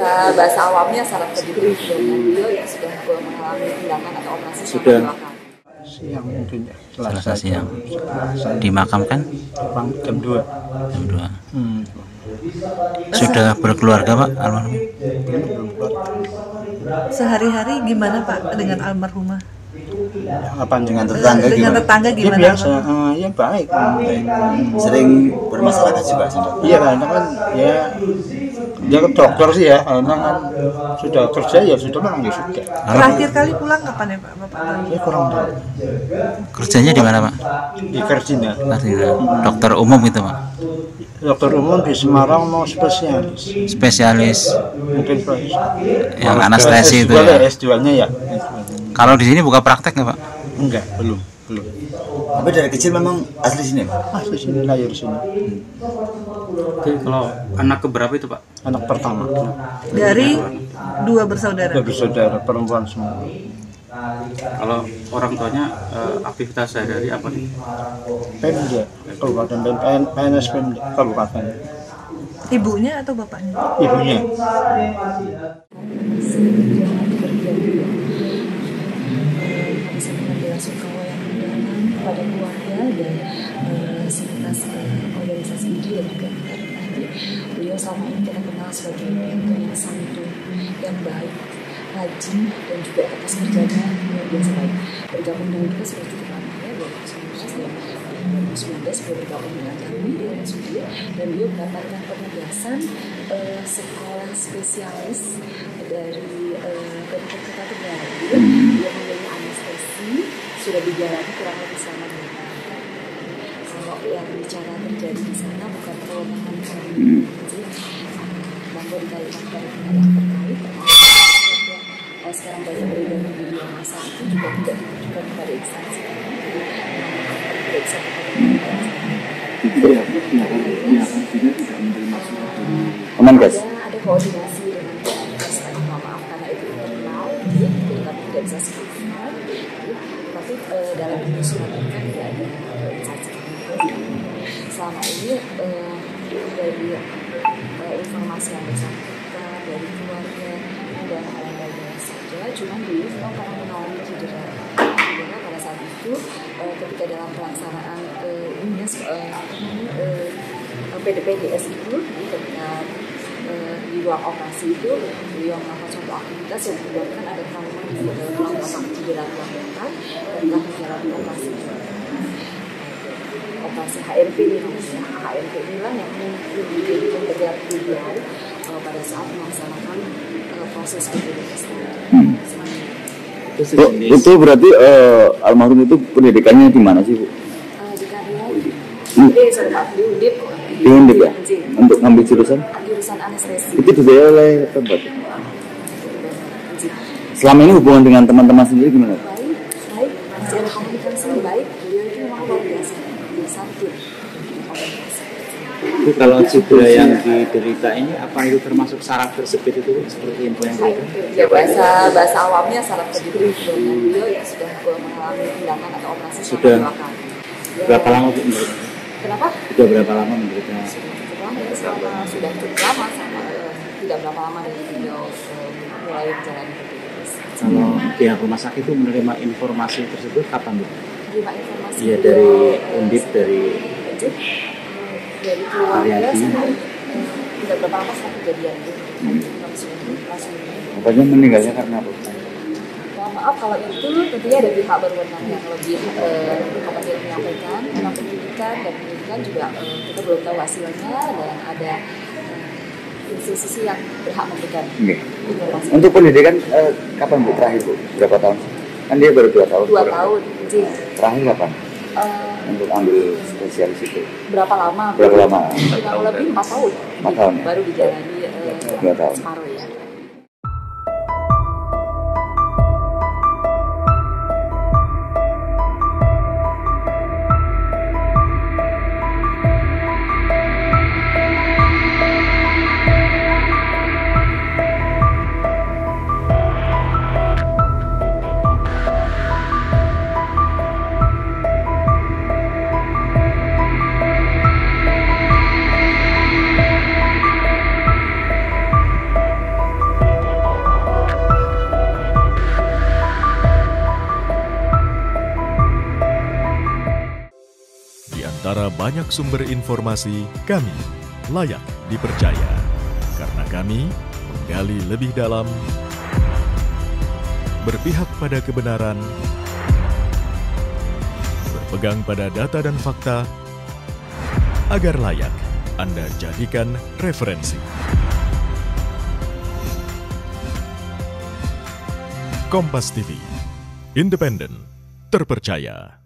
bahasa awamnya saraf kejepit, dan beliau yang sudah mengalami tindakan atau operasi sudah siang mungkin ya, Selasa siang. Dimakamkan jam 2. jam 2. Sudah berkeluarga Pak almarhum? Belum keluar. Sehari-hari gimana Pak dengan almarhumah? Apa Dengan tetangga Dengan gimana? tetangga ya gimana? biasa, ya baik. Sering bermasyarakat juga sudah. Iya karena kan ya dia ke dokter sih ya, karena kan sudah kerja ya sudah memang ya sudah. Terakhir kali pulang kapan ya Pak? Bapak? Ya kurang tahu. Kerjanya di mana Pak? Di Kardina. Dokter umum gitu Pak? Dokter umum di Semarang mau spesialis. Spesialis Mungkin spesialis. yang anestesi itu S2 ya? S2-nya ya. Kalau di sini buka praktek nggak Pak? Enggak, belum. Tapi dari kecil memang asli sini Pak? Asli sini, lahir sini. Oke, kalau anak keberapa itu Pak? Anak pertama. Dari 2 bersaudara. Dua bersaudara perempuan semua. Kalau orang tuanya aktivitas sehari-hari apa nih? Pemda, Kabupaten PNS Pemda, Kabupaten. Ibunya atau bapaknya? Ibunya. Kepada keluarga dan sivitas organisasi ini dan juga nanti beliau selama ini kita kenal sebagai pemimpin yang santun, yang baik, rajin dan juga atas kerjanya luar biasa baik. Bergabung dengan kita seperti pertama ya 2019 beliau bergabung dengan kami di RSUD dan beliau mendapatkan penugasan sekolah spesialis dari Kota Tegal. Dia memiliki anestesi sudah dijalani kurang lebih selama 2 tahun. Kalau yang bicara terjadi di sana bukan kewenangan kami, monggo dikaitkan dengan yang terkait. Sekarang banyak beredar di media massa itu juga tidak ditujukan kepada instansi kami. Tidak bisa Kemenkes. ada koordinasi dengan Kemenkes. Maaf karena itu internal, tapi tidak bisa sebutkan. Tapi dalam penyusunan kan tidak ada instansi. Selama ini dari informasi yang bersangkutan dari keluarga dan lain-lain saja, cuma dulu memang karena mengalami cedera pada saat itu ketika dalam pelaksanaan PDPDS itu ketika di ruang operasi itu beliau melakukan suatu aktivitas yang menyebabkan ada trauma di tulang belakang cedera tulang belakang dan telah menjalani operasi HMP ini namanya. HMP inilah yang bergerak beliau pada saat melaksanakan proses PDPDS Itu berarti almarhum itu pendidikannya di mana sih Bu? di Karya di Undip. Di Undip ya? Untuk ngambil jurusan anestesi. itu dibiayai oleh tempat. Selama ini hubungan dengan teman-teman sendiri gimana? Baik, masih ada komunikasi baik. Beliau itu memang luar biasa, santun. Itu kalau cedera yang diderita ini apa itu termasuk saraf tersebut itu seperti info yang tadi? Ya bahasa awamnya saraf kejepit, dan beliau yang sudah mengalami tindakan atau operasi Sudah berapa lama Bu? Kenapa? Sudah berapa lama menderita? Sudah cukup lama, tidak berapa lama dari beliau mulai menjalani PDPDS. Kalau pihak rumah sakit itu menerima informasi tersebut kapan Bu? Menerima informasi Iya dari Undip dari keluarga tidak berapa lama setelah kejadian itu langsung. Makanya meninggalnya karena apa? Maaf kalau itu tentunya ada pihak berwenang yang lebih kompeten menyampaikan. Tentang pendidikan dan pendidikan juga kita belum tahu hasilnya dan ada institusi yang berhak memberikan informasi. Untuk pendidikan kapan Bu terakhir Bu? Berapa tahun? Kan dia baru 2 tahun. 2 tahun. Terakhir kapan? Untuk ambil spesialis itu. Berapa lama? Berapa lama? Kurang lebih 4 tahun. 4 tahun ya? Baru dijalani 2 tahun. separuh ya. Di antara banyak sumber informasi, kami layak dipercaya. Karena kami menggali lebih dalam, berpihak pada kebenaran, berpegang pada data dan fakta, agar layak Anda jadikan referensi. Kompas TV, independen, terpercaya.